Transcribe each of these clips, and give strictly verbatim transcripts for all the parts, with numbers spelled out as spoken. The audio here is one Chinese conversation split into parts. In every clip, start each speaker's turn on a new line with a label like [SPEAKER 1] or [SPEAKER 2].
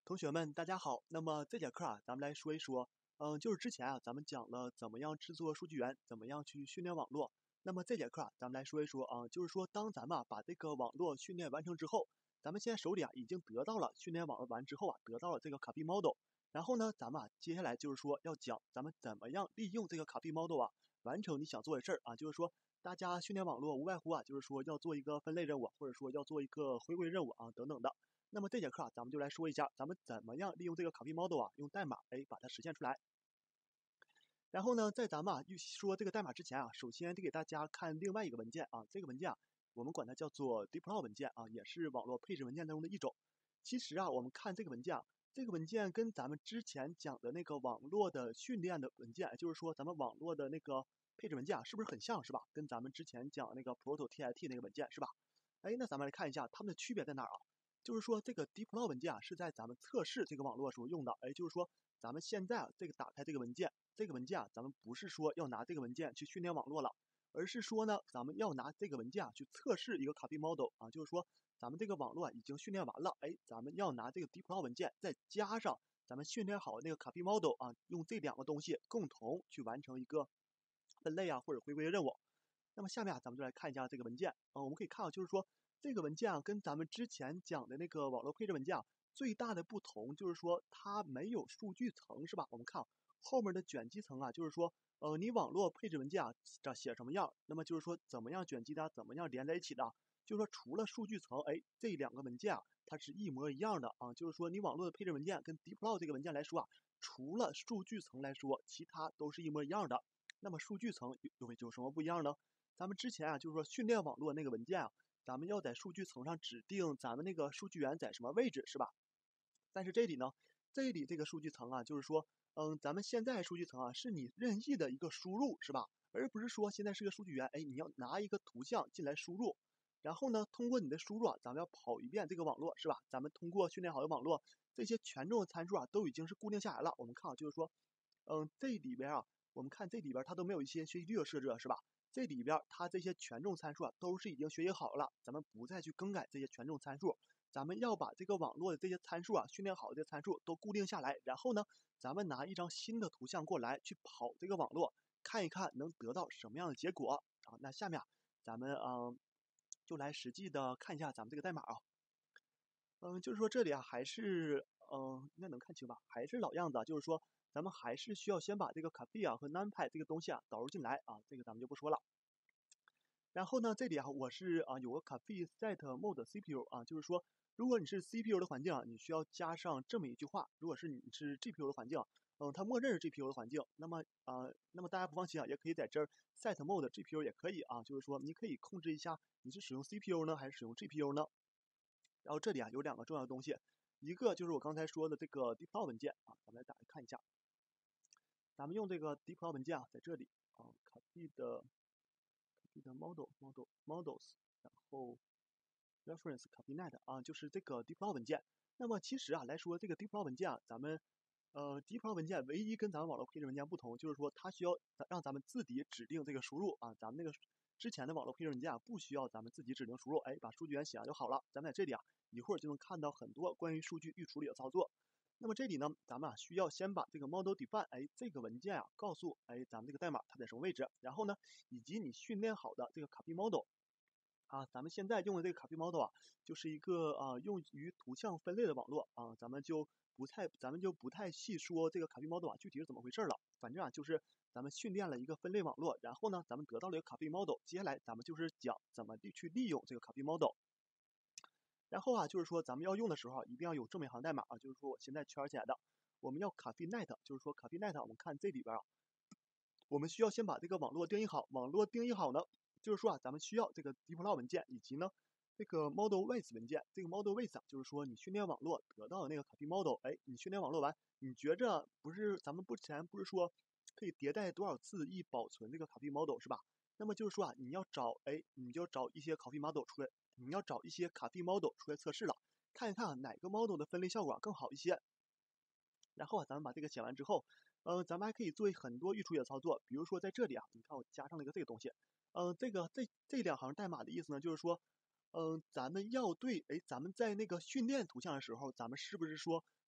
[SPEAKER 1] 同学们，大家好。那么这节课啊，咱们来说一说，嗯，就是之前啊，咱们讲了怎么样制作数据源，怎么样去训练网络。那么这节课啊，咱们来说一说啊，就是说当咱们啊把这个网络训练完成之后，咱们现在手里啊已经得到了训练网络完之后啊，得到了这个 copy model。然后呢，咱们啊接下来就是说要讲咱们怎么样利用这个 copy model 啊，完成你想做的事儿啊，就是说大家训练网络无外乎啊，就是说要做一个分类任务，或者说要做一个回归任务啊等等的。那么这节课啊，咱们就来说一下，咱们怎么样利用这个 copy model 啊，用代码哎把它实现出来。然后呢，在咱们啊说这个代码之前啊，首先得给大家看另外一个文件啊，这个文件啊，我们管它叫做 deploy 文件啊，也是网络配置文件当中的一种。其实啊，我们看这个文件啊，这个文件跟咱们之前讲的那个网络的训练的文件，就是说咱们网络的那个配置文件啊，是不是很像，是吧？跟咱们之前讲那个 proto.tit 那个文件是吧？哎，那咱们来看一下它们的区别在哪儿啊？就是说这个 deploy 文件啊是在咱们测试这个网络时候用的，哎，就是说咱们现在啊这个打开这个文件，这个文件啊咱们不是说要拿这个文件去训练网络了，而是说呢咱们要拿这个文件啊去测试一个 copy model 啊，就是说咱们这个网络已经训练完了，哎，咱们要拿这个 deploy 文件再加上咱们训练好那个 copy model 啊，用这两个东西共同去完成一个分类啊或者回归任务。那么下面啊咱们就来看一下这个文件啊，我们可以看啊，就是说这个文件啊，跟咱们之前讲的那个网络配置文件啊，最大的不同就是说它没有数据层，是吧？我们看啊，后面的卷积层啊，就是说，呃，你网络配置文件啊，这写什么样，那么就是说怎么样卷积的，怎么样连在一起的，就是说除了数据层，哎，这两个文件啊，它是一模一样的啊，就是说你网络的配置文件跟 deploy 这个文件来说啊，除了数据层来说，其他都是一模一样的。那么数据层有有什么不一样呢？咱们之前啊，就是说训练网络那个文件啊，咱们要在数据层上指定咱们那个数据源在什么位置，是吧？但是这里呢，这里这个数据层啊，就是说，嗯，咱们现在数据层啊，是你任意的一个输入，是吧？而不是说现在是个数据源，哎，你要拿一个图像进来输入，然后呢，通过你的输入啊，咱们要跑一遍这个网络，是吧？咱们通过训练好的网络，这些权重参数啊，都已经是固定下来了。我们看啊，就是说，嗯，这里边啊，我们看这里边它都没有一些学习率的设置，是吧？这里边它这些权重参数啊，都是已经学习好了，咱们不再去更改这些权重参数，咱们要把这个网络的这些参数啊，训练好的参数都固定下来，然后呢，咱们拿一张新的图像过来去跑这个网络，看一看能得到什么样的结果啊？那下面啊，咱们嗯，就来实际的看一下咱们这个代码啊。嗯，就是说这里啊，还是嗯，应该能看清吧？还是老样子啊，就是说咱们还是需要先把这个 copy 啊和 numpy 这个东西啊导入进来啊，这个咱们就不说了。然后呢，这里啊，我是啊有个 copy set mode C P U 啊，就是说，如果你是 C P U 的环境啊，你需要加上这么一句话；如果是你是 G P U 的环境，嗯，它默认是 G P U 的环境，那么啊、呃，那么大家不放心啊，也可以在这儿 set mode G P U 也可以啊，就是说你可以控制一下你是使用 C P U 呢，还是使用 G P U 呢？然后这里啊有两个重要的东西，一个就是我刚才说的这个 deploy 文件啊，咱们来打开看一下，咱们用这个 deploy 文件啊，在这里啊 copy 的 copy 的 model model models，然后 reference copy net 啊，就是这个 deploy 文件。那么其实啊来说，这个 deploy 文件啊，咱们呃 deploy 文件唯一跟咱们网络配置文件不同，就是说它需要让咱们自己指定这个输入啊，咱们那个之前的网络配置文件啊，不需要咱们自己指定输入，哎，把数据源写上就好了。咱们在这里啊，一会儿就能看到很多关于数据预处理的操作。那么这里呢，咱们啊需要先把这个 model define，哎，这个文件啊告诉哎咱们这个代码它在什么位置，然后呢，以及你训练好的这个 copy model。啊，咱们现在用的这个 copy model 啊，就是一个啊用于图像分类的网络啊，咱们就不太咱们就不太细说这个 copy model 啊具体是怎么回事了。反正啊就是咱们训练了一个分类网络，然后呢咱们得到了一个 copy model，接下来咱们就是讲怎么去利用这个 copy model。然后啊就是说咱们要用的时候啊，一定要有这么一行代码啊，就是说我现在圈起来的，我们要 copy net，就是说 copy net，我们看这里边啊，我们需要先把这个网络定义好，网络定义好呢。就是说啊，咱们需要这个 deploy 文件以及呢这个 model with 文件。这个 model with 啊，就是说你训练网络得到的那个 copy model，哎，你训练网络完，你觉着不是咱们之前不是说可以迭代多少次以保存这个 copy model 是吧？那么就是说啊，你要找哎，你就找一些 copy model 出来，你要找一些 copy model 出来测试了，看一看哪个 model 的分类效果更好一些。然后啊，咱们把这个写完之后，呃，咱们还可以做很多预处理的操作，比如说在这里啊，你看我加上了一个这个东西。嗯、呃，这个这这两行代码的意思呢，就是说，嗯、呃，咱们要对，哎，咱们在那个训练图像的时候，咱们是不是说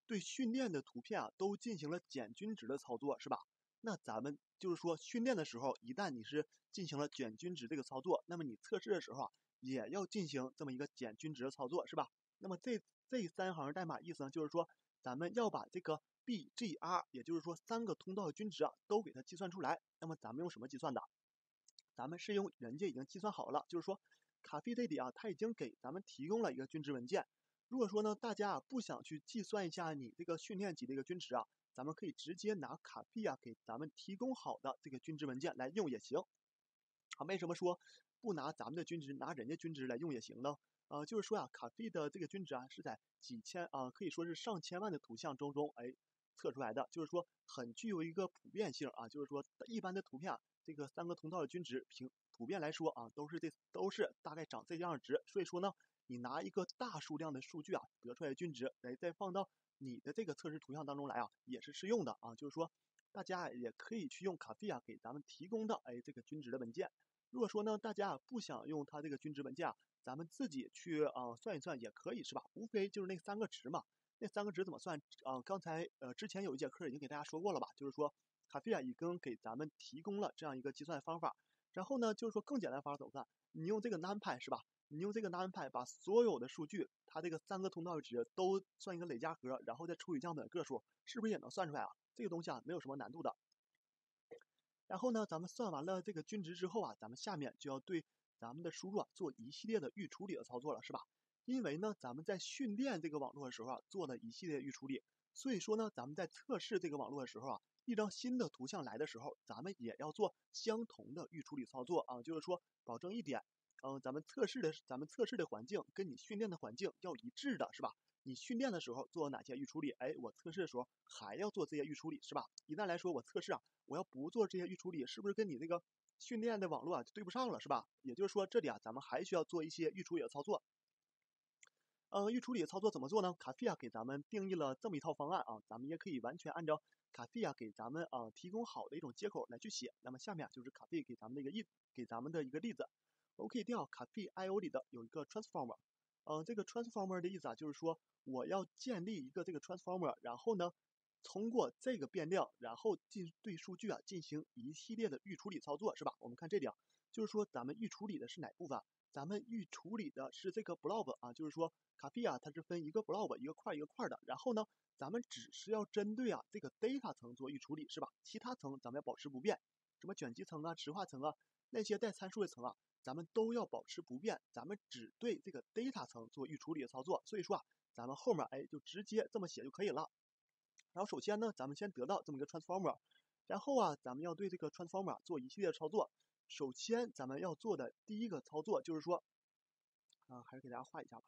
[SPEAKER 1] 对训练的图片啊都进行了减均值的操作，是吧？那咱们就是说训练的时候，一旦你是进行了减均值这个操作，那么你测试的时候啊，也要进行这么一个减均值的操作，是吧？那么这这三行代码意思呢，就是说咱们要把这个 B G R， 也就是说三个通道的均值啊，都给它计算出来。那么咱们用什么计算的？咱们是用人家已经计算好了，就是说卡费这里啊，它已经给咱们提供了一个均值文件。如果说呢，大家啊不想去计算一下你这个训练集的一个均值啊，咱们可以直接拿卡费啊给咱们提供好的这个均值文件来用也行。啊，为什么说不拿咱们的均值，拿人家均值来用也行呢？呃，就是说啊，卡费的这个均值啊是在几千啊、呃，可以说是上千万的图像中中，哎，测出来的，就是说很具有一个普遍性啊，就是说一般的图片啊，这个三个通道的均值平普遍来说啊，都是这都是大概长这样的值，所以说呢，你拿一个大数量的数据啊得出来的均值，来再放到你的这个测试图像当中来啊，也是适用的啊，就是说大家也可以去用卡费啊给咱们提供的哎这个均值的文件。如果说呢，大家不想用它这个均值文件啊，咱们自己去啊、呃、算一算也可以，是吧？无非就是那三个值嘛。那三个值怎么算啊、呃？刚才呃之前有一节课已经给大家说过了吧？就是说卡费啊已经给咱们提供了这样一个计算方法。然后呢，就是说更简单的方法怎么办？你用这个 NumPy 是吧？你用这个 NumPy 把所有的数据，它这个三个通道值都算一个累加和，然后再除以样本个数，是不是也能算出来啊？这个东西啊没有什么难度的。然后呢，咱们算完了这个均值之后啊，咱们下面就要对咱们的输入啊做一系列的预处理的操作了，是吧？因为呢，咱们在训练这个网络的时候啊，做了一系列预处理，所以说呢，咱们在测试这个网络的时候啊，一张新的图像来的时候，咱们也要做相同的预处理操作啊，就是说保证一点，嗯、呃，咱们测试的咱们测试的环境跟你训练的环境要一致的，是吧？你训练的时候做哪些预处理，哎，我测试的时候还要做这些预处理，是吧？一旦来说我测试啊，我要不做这些预处理，是不是跟你那个训练的网络啊就对不上了，是吧？也就是说，这里啊，咱们还需要做一些预处理的操作。嗯，预处理的操作怎么做呢？卡费啊给咱们定义了这么一套方案啊，咱们也可以完全按照卡费啊给咱们啊提供好的一种接口来去写。那么下面就是卡费给咱们的一个例，给咱们的一个例子。我们可以调卡费 I O 里的有一个 transformer， 嗯，这个 transformer 的意思啊，就是说我要建立一个这个 transformer， 然后呢，通过这个变量，然后进对数据啊进行一系列的预处理操作，是吧？我们看这里啊，就是说咱们预处理的是哪部分？咱们预处理的是这个 blob 啊，就是说卡费啊，它是分一个 blob 一个块一个块的，然后呢，咱们只是要针对啊这个 data 层做预处理，是吧？其他层咱们要保持不变，什么卷积层啊、池化层啊，那些带参数的层啊，咱们都要保持不变，咱们只对这个 data 层做预处理的操作。所以说啊，咱们后面哎就直接这么写就可以了。然后首先呢，咱们先得到这么一个 transformer， 然后啊，咱们要对这个 transformer 做一系列操作。首先咱们要做的第一个操作就是说，啊，还是给大家画一下吧。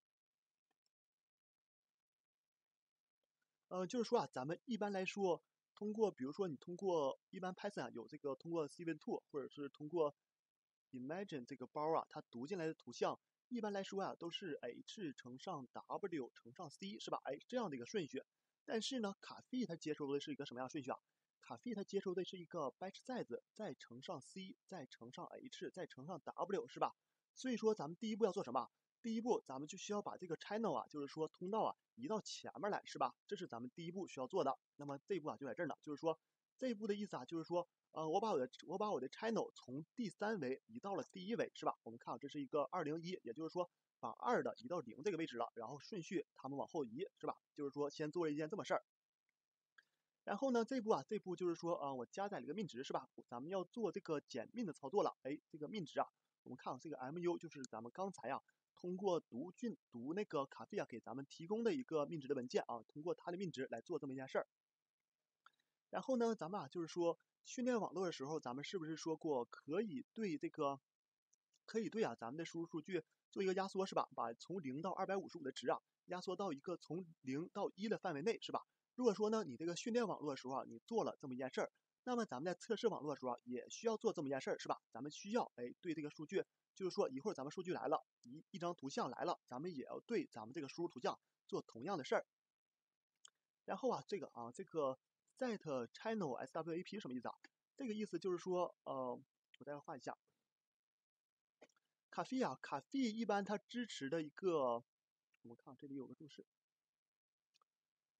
[SPEAKER 1] 呃，就是说啊，咱们一般来说，通过比如说你通过一般 Python 啊有这个通过 C V two 或者是通过 Imagine 这个包啊，它读进来的图像，一般来说啊都是 H 乘上 W 乘上 C 是吧？哎，这样的一个顺序。但是呢，卡费它接收的是一个什么样的顺序啊？卡费它接收的是一个 batch size 再乘上 C 再乘上 H 再乘上 W 是吧？所以说咱们第一步要做什么？第一步咱们就需要把这个 channel 啊，就是说通道啊移到前面来是吧？这是咱们第一步需要做的。那么这一步啊就在这儿呢，就是说这一步的意思啊就是说，呃，我把我的我把我的 channel 从第三维移到了第一维是吧？我们看啊，这是一个二零一，也就是说把二的移到零这个位置了，然后顺序它们往后移是吧？就是说先做了一件这么事儿。然后呢，这一步啊，这一步就是说啊、呃，我加载了一个min值是吧？咱们要做这个减 min 的操作了。哎，这个 min 值啊，我们看啊，这个 mu 就是咱们刚才啊通过读菌读那个卡费啊给咱们提供的一个 min 值的文件啊，通过它的 min 值来做这么一件事儿。然后呢，咱们啊就是说训练网络的时候，咱们是不是说过可以对这个可以对啊咱们的输入数据做一个压缩是吧？把从零到二百五十五的值啊压缩到一个从零到一的范围内是吧？如果说呢，你这个训练网络的时候啊，你做了这么一件事儿，那么咱们在测试网络的时候啊，也需要做这么一件事儿，是吧？咱们需要哎对这个数据，就是说一会儿咱们数据来了，一一张图像来了，咱们也要对咱们这个输入图像做同样的事儿。然后啊，这个啊，这个 set channel swap 什么意思啊？这个意思就是说，呃，我再画一下，卡费啊，卡费一般它支持的一个，我们看这里有个注释。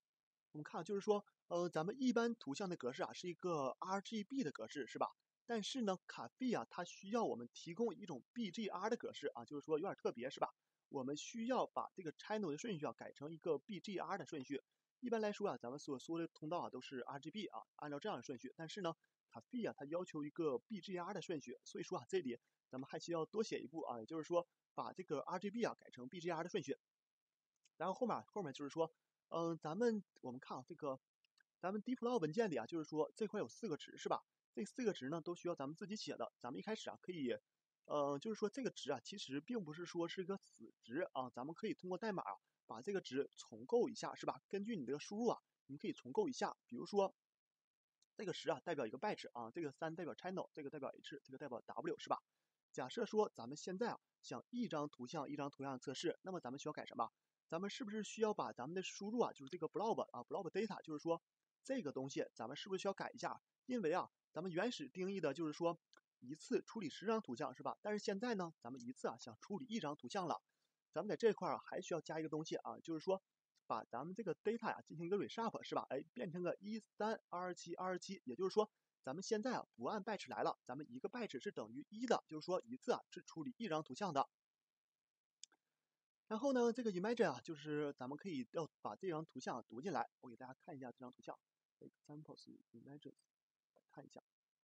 [SPEAKER 1] 我们看啊，就是说，呃，咱们一般图像的格式啊是一个 R G B 的格式，是吧？但是呢，卡费啊，它需要我们提供一种 B G R 的格式啊，就是说有点特别，是吧？我们需要把这个 channel 的顺序啊改成一个 B G R 的顺序。一般来说啊，咱们所说的通道啊都是 R G B 啊，按照这样的顺序。但是呢，卡费啊它要求一个 B G R 的顺序，所以说啊这里咱们还需要多写一步啊，也就是说把这个 R G B 啊改成 B G R 的顺序。然后后面后面就是说，嗯、咱们我们看啊这个。咱们 dplow 文件里啊，就是说这块有四个值是吧？这四个值呢都需要咱们自己写的。咱们一开始啊可以，呃，就是说这个值啊其实并不是说是个死值啊，咱们可以通过代码啊把这个值重构一下是吧？根据你这个输入啊，你可以重构一下。比如说这个十啊代表一个 batch 啊，这个三代表 channel，这个代表 h，这个代表 w 是吧？假设说咱们现在啊想一张图像一张图像测试，那么咱们需要改什么？咱们是不是需要把咱们的输入啊，就是这个 blob 啊 blob data，就是说这个东西咱们是不是需要改一下？因为啊，咱们原始定义的就是说一次处理十张图像是吧？但是现在呢，咱们一次啊想处理一张图像了，咱们在这块儿啊还需要加一个东西啊，就是说把咱们这个 data 呀、啊、进行一个 reshape 是吧？哎，变成个一三二七二七，也就是说咱们现在啊不按 batch 来了，咱们一个 batch 是等于一的，就是说一次啊是处理一张图像的。然后呢，这个 image 啊，就是咱们可以要把这张图像读进来。我给大家看一下这张图像 ，examples images， 看一下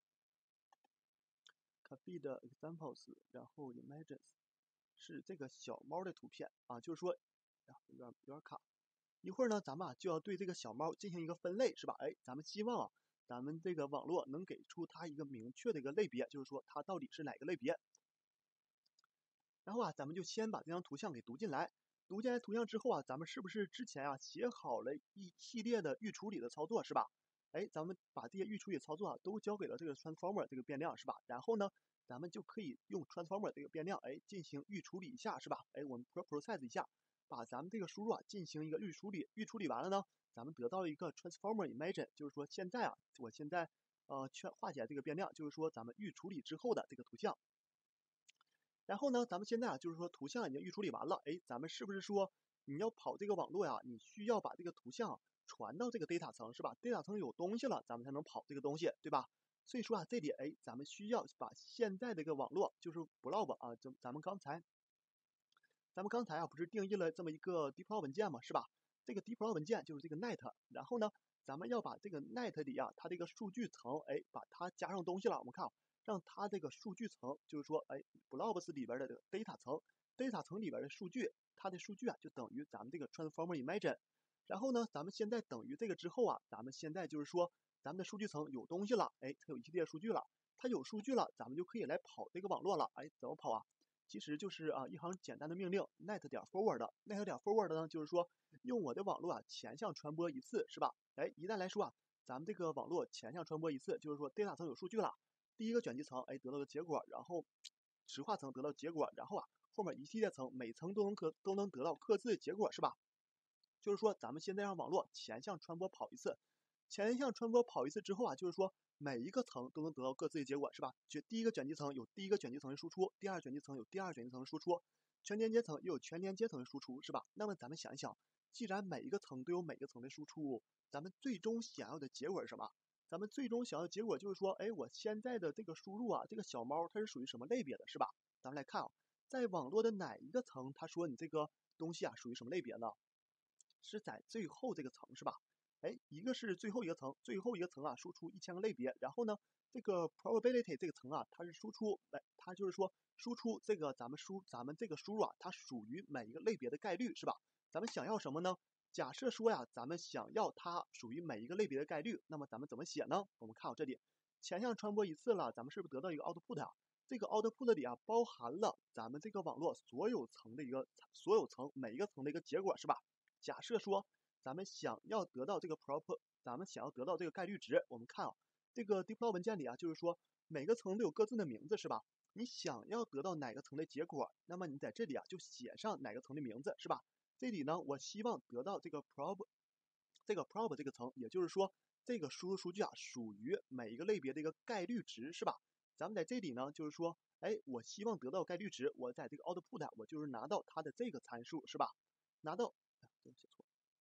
[SPEAKER 1] copy 的 examples， 然后 images 是这个小猫的图片啊，就是说，呀，有点有点卡。一会儿呢，咱们啊就要对这个小猫进行一个分类，是吧？哎，咱们希望啊，咱们这个网络能给出它一个明确的一个类别，就是说它到底是哪个类别。然后啊，咱们就先把这张图像给读进来。读进来图像之后啊，咱们是不是之前啊写好了一系列的预处理的操作，是吧？哎，咱们把这些预处理操作啊都交给了这个 transformer 这个变量，是吧？然后呢，咱们就可以用 transformer 这个变量，哎，进行预处理一下，是吧？哎，我们 process 一下，把咱们这个输入啊进行一个预处理。预处理完了呢，咱们得到一个 transformer image， 就是说现在啊，我现在呃圈化解这个变量，就是说咱们预处理之后的这个图像。然后呢，咱们现在啊，就是说图像已经预处理完了，哎，咱们是不是说你要跑这个网络呀？你需要把这个图像传到这个 data 层，是吧 ？data 层有东西了，咱们才能跑这个东西，对吧？所以说啊，这里哎，咱们需要把现在这个网络就是 blob 啊，就咱们刚才，咱们刚才啊不是定义了这么一个 dplow 文件嘛，是吧？这个 dplow 文件就是这个 net，然后呢，咱们要把这个 net 里啊，它这个数据层，哎，把它加上东西了，我们看啊。让它这个数据层，就是说，哎 ，blobs 里边的这个 data 层 ，data 层里边的数据，它的数据啊，就等于咱们这个 transformer image。然后呢，咱们现在等于这个之后啊，咱们现在就是说，咱们的数据层有东西了，哎，它有一系列数据了，它有数据了，咱们就可以来跑这个网络了，哎，怎么跑啊？其实就是啊一行简单的命令 net 点 forward，net 点 forward 呢，就是说用我的网络啊前向传播一次，是吧？哎，一旦来说啊，咱们这个网络前向传播一次，就是说 data 层有数据了。第一个卷积层，哎，得到个结果，然后实化层得到结果，然后啊，后面一系列层，每层都能可都能得到各自的结果，是吧？就是说，咱们现在让网络前向传播跑一次，前向传播跑一次之后啊，就是说每一个层都能得到各自的结果，是吧？就第一个卷积层有第一个卷积层的输出，第二卷积层有第二卷积层的输出，全连接层又有全连接层的输出，是吧？那么咱们想一想，既然每一个层都有每个层的输出，咱们最终想要的结果是什么？咱们最终想要的结果就是说，哎，我现在的这个输入啊，这个小猫它是属于什么类别的，是吧？咱们来看啊，在网络的哪一个层，它说你这个东西啊属于什么类别呢？是在最后这个层，是吧？哎，一个是最后一个层，最后一个层啊输出一千个类别，然后呢，这个 probability 这个层啊，它是输出，哎，它就是说输出这个咱们输咱们这个输入啊，它属于每一个类别的概率，是吧？咱们想要什么呢？假设说呀，咱们想要它属于每一个类别的概率，那么咱们怎么写呢？我们看好这里，前向传播一次了，咱们是不是得到一个 output 啊？这个 output 里啊包含了咱们这个网络所有层的一个所有层每一个层的一个结果，是吧？假设说咱们想要得到这个 prop， 咱们想要得到这个概率值，我们看啊，这个 dplow 文件里啊，就是说每个层都有各自的名字，是吧？你想要得到哪个层的结果，那么你在这里啊就写上哪个层的名字，是吧？这里呢，我希望得到这个 prob 这个 prob 这个层，也就是说，这个输入数据啊属于每一个类别的一个概率值，是吧？咱们在这里呢，就是说，哎，我希望得到概率值，我在这个 output 我就是拿到它的这个参数，是吧？拿到，哎，这个写错，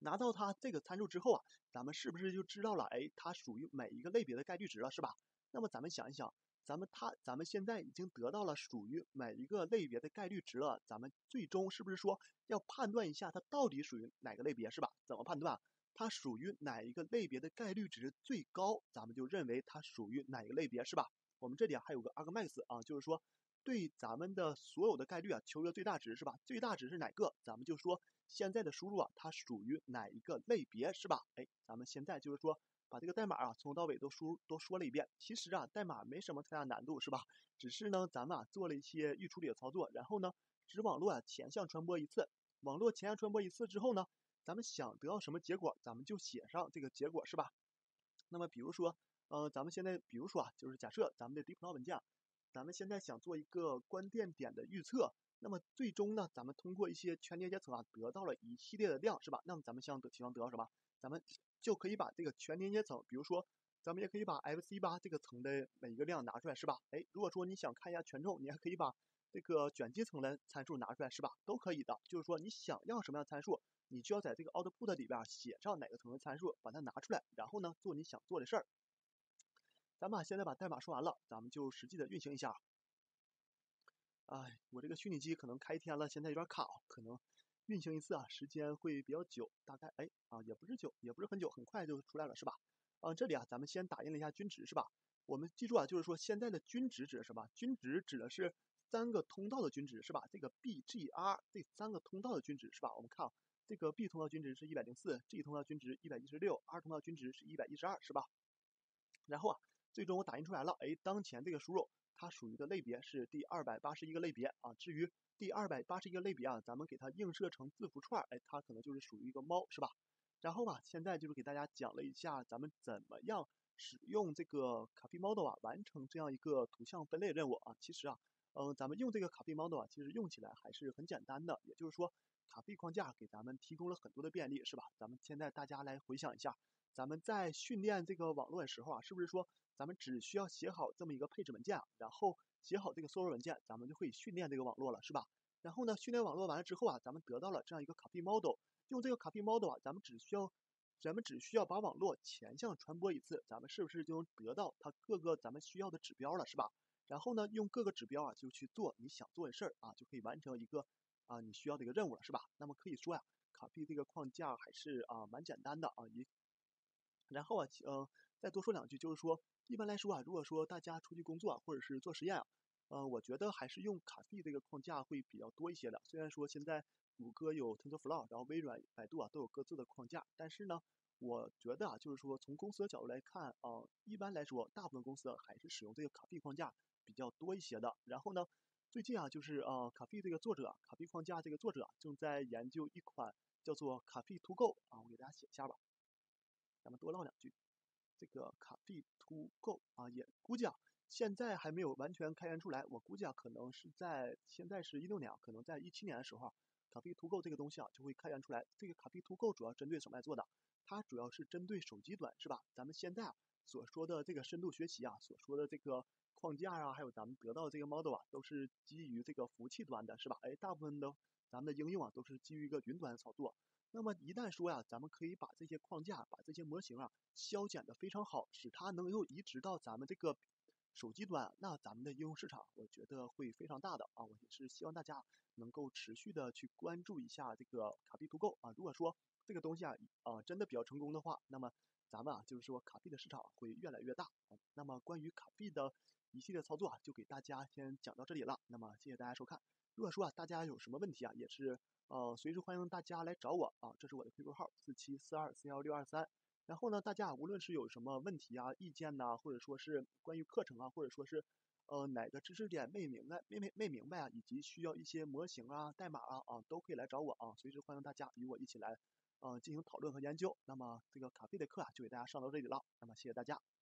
[SPEAKER 1] 拿到它这个参数之后啊，咱们是不是就知道了，哎，它属于每一个类别的概率值了，是吧？那么咱们想一想，咱们它咱们现在已经得到了属于每一个类别的概率值了，咱们最终是不是说要判断一下它到底属于哪个类别，是吧？怎么判断？它属于哪一个类别的概率值最高，咱们就认为它属于哪个类别，是吧？我们这里啊还有个 argmax 啊，就是说对咱们的所有的概率啊求个最大值，是吧？最大值是哪个？咱们就说现在的输入啊，它属于哪一个类别，是吧？哎，咱们现在就是说把这个代码啊从头到尾都输都说了一遍。其实啊，代码没什么太大难度，是吧？只是呢，咱们啊做了一些预处理的操作，然后呢，指网络啊前向传播一次，网络前向传播一次之后呢，咱们想得到什么结果，咱们就写上这个结果，是吧？那么比如说，呃，咱们现在比如说啊，就是假设咱们的 deep know 文件，咱们现在想做一个关键点的预测，那么最终呢，咱们通过一些全连接层啊，得到了一系列的量，是吧？那么咱们想得希望得到什么？咱们就可以把这个全连接层，比如说，咱们也可以把 F C 八这个层的每一个量拿出来，是吧？哎，如果说你想看一下权重，你还可以把这个卷积层的参数拿出来，是吧？都可以的。就是说你想要什么样的参数，你就要在这个 output 里边写上哪个层的参数，把它拿出来，然后呢做你想做的事儿。咱们现在把代码说完了，咱们就实际的运行一下。哎，我这个虚拟机可能开一天了，现在有点卡，可能运行一次啊，时间会比较久，大概哎啊也不是久，也不是很久，很快就出来了，是吧？啊，这里啊，咱们先打印了一下均值，是吧？我们记住啊，就是说现在的均值指的是什么？均值指的是三个通道的均值，是吧？这个 B、G、R 这三个通道的均值，是吧？我们看啊，这个 B 通道均值是一百零四 ，G 通道均值一百一十六 ，R 通道均值是一百一十二，是吧？然后啊，最终我打印出来了，哎，当前这个输入它属于的类别是第二百八十一个类别啊。至于第二百八十一个类别啊，咱们给它映射成字符串，哎，它可能就是属于一个猫，是吧？然后吧，现在就是给大家讲了一下咱们怎么样使用这个 copy model 啊，完成这样一个图像分类任务啊。其实啊，嗯、呃，咱们用这个 copy model 啊，其实用起来还是很简单的。也就是说，copy 框架给咱们提供了很多的便利，是吧？咱们现在大家来回想一下。咱们在训练这个网络的时候啊，是不是说咱们只需要写好这么一个配置文件，然后写好这个搜索文件，咱们就可以训练这个网络了，是吧？然后呢，训练网络完了之后啊，咱们得到了这样一个 copy model，用这个 copy model 啊，咱们只需要咱们只需要把网络前向传播一次，咱们是不是就能得到它各个咱们需要的指标了，是吧？然后呢，用各个指标啊，就去做你想做的事儿啊，就可以完成一个啊你需要的一个任务了，是吧？那么可以说呀，copy 这个框架还是啊蛮简单的啊，也然后啊，呃，再多说两句，就是说，一般来说啊，如果说大家出去工作啊或者是做实验啊，呃，我觉得还是用卡费这个框架会比较多一些的。虽然说现在谷歌有 TensorFlow，然后微软、百度啊都有各自的框架，但是呢，我觉得啊，就是说从公司的角度来看啊、呃，一般来说，大部分公司还是使用这个卡费框架比较多一些的。然后呢，最近啊，就是呃，卡费这个作者啊，卡费框架这个作者啊，正在研究一款叫做卡费 To Go 啊，我给大家写一下吧。咱们多唠两句。这个卡币 to go 啊，也估计啊，现在还没有完全开源出来。我估计啊，可能是在现在是一六年啊，可能在一七年的时候啊，卡币 to go 这个东西啊就会开源出来。这个卡币 to go 主要针对什么来做的？它主要是针对手机端，是吧？咱们现在啊所说的这个深度学习啊，所说的这个框架啊，还有咱们得到的这个 model 啊，都是基于这个服务器端的，是吧？哎，大部分的咱们的应用啊，都是基于一个云端操作。那么一旦说呀，咱们可以把这些框架、把这些模型啊消减的非常好，使它能够移植到咱们这个手机端，那咱们的应用市场，我觉得会非常大的啊！我也是希望大家能够持续的去关注一下这个卡币 to go 啊。如果说这个东西啊啊真的比较成功的话，那么咱们啊就是说卡币的市场会越来越大啊。那么关于卡币的一系列操作啊，就给大家先讲到这里了。那么谢谢大家收看。如果说啊大家有什么问题啊，也是呃，随时欢迎大家来找我啊，这是我的 Q Q 号四七四二四幺六二三。然后呢，大家无论是有什么问题啊、意见呐、或者说是关于课程啊，或者说是呃哪个知识点没明白、没没没明白啊，以及需要一些模型啊、代码啊啊，都可以来找我啊，随时欢迎大家与我一起来呃进行讨论和研究。那么这个卡费的课啊，就给大家上到这里了。那么谢谢大家。